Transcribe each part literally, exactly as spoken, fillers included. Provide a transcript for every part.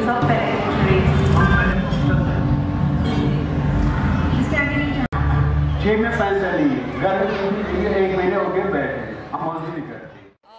सब छह में फैन चली घर में एक महीने हो गए बैठे हम मौज नहीं करते.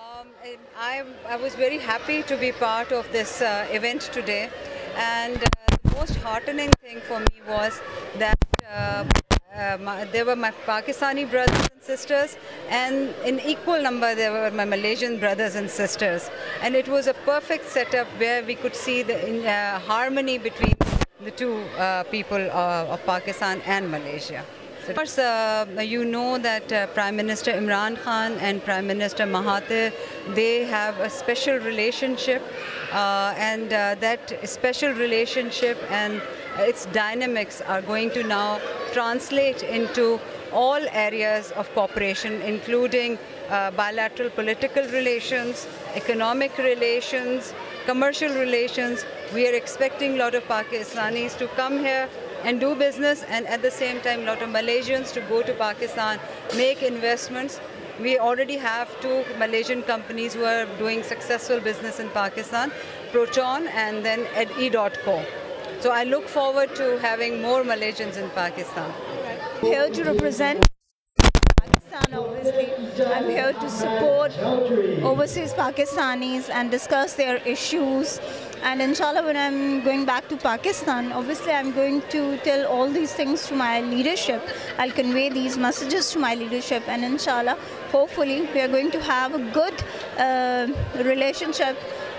I, I was very happy to be part of this uh, event today, and uh, the most heartening thing for me was that uh, uh, my, there were my Pakistani brothers and sisters, and in equal number there were my Malaysian brothers and sisters, and it was a perfect setup where we could see the uh, harmony between the two uh, people uh, of Pakistan and Malaysia. Of course, uh, you know that uh, Prime Minister Imran Khan and Prime Minister Mahathir, they have a special relationship, uh, and uh, that special relationship and its dynamics are going to now translate into all areas of cooperation, including uh, bilateral political relations, economic relations, commercial relations. We are expecting a lot of Pakistanis to come here and do business, and at the same time a lot of Malaysians to go to Pakistan, make investments. We already have two Malaysian companies who are doing successful business in Pakistan, Proton and then E dot co. So I look forward to having more Malaysians in Pakistan. I'm here to represent Pakistan, obviously. I'm here to support overseas Pakistanis and discuss their issues. And inshallah, when I'm going back to Pakistan, obviously I'm going to tell all these things to my leadership. I'll convey these messages to my leadership, and inshallah, hopefully we are going to have a good uh, relationship,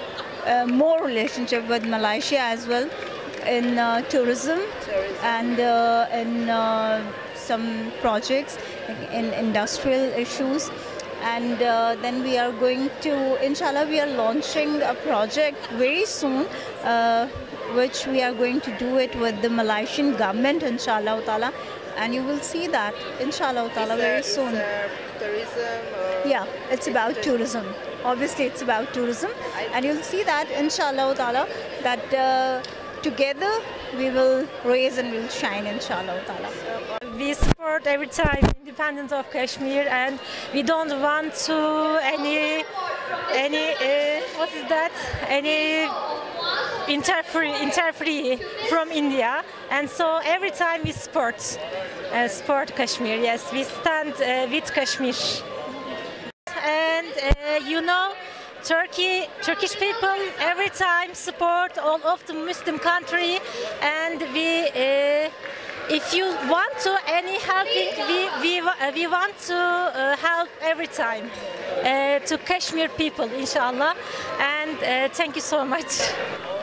uh, more relationship with Malaysia as well in uh, tourism, tourism and uh, in uh, some projects, in industrial issues. And uh, then we are going to, inshallah, we are launching a project very soon, uh, which we are going to do it with the Malaysian government, inshallah ta'ala. And you will see that, inshallah ta'ala, very soon. Tourism? Or yeah, it's about tourism. Obviously, it's about tourism. And you'll see that, inshallah ta'ala, that uh, together we will raise and we'll shine, inshallah ta'ala. We support every time independence of Kashmir, and we don't want to any any uh, what is that any interfere interfere from India, and so every time we support uh, support Kashmir. Yes, we stand uh, with Kashmir, and uh, you know, Turkey, Turkish people every time support all of the Muslim country, and we. Uh, If you want to any helping, we we we want to uh, help every time uh, to Kashmir people, inshallah. And uh, thank you so much.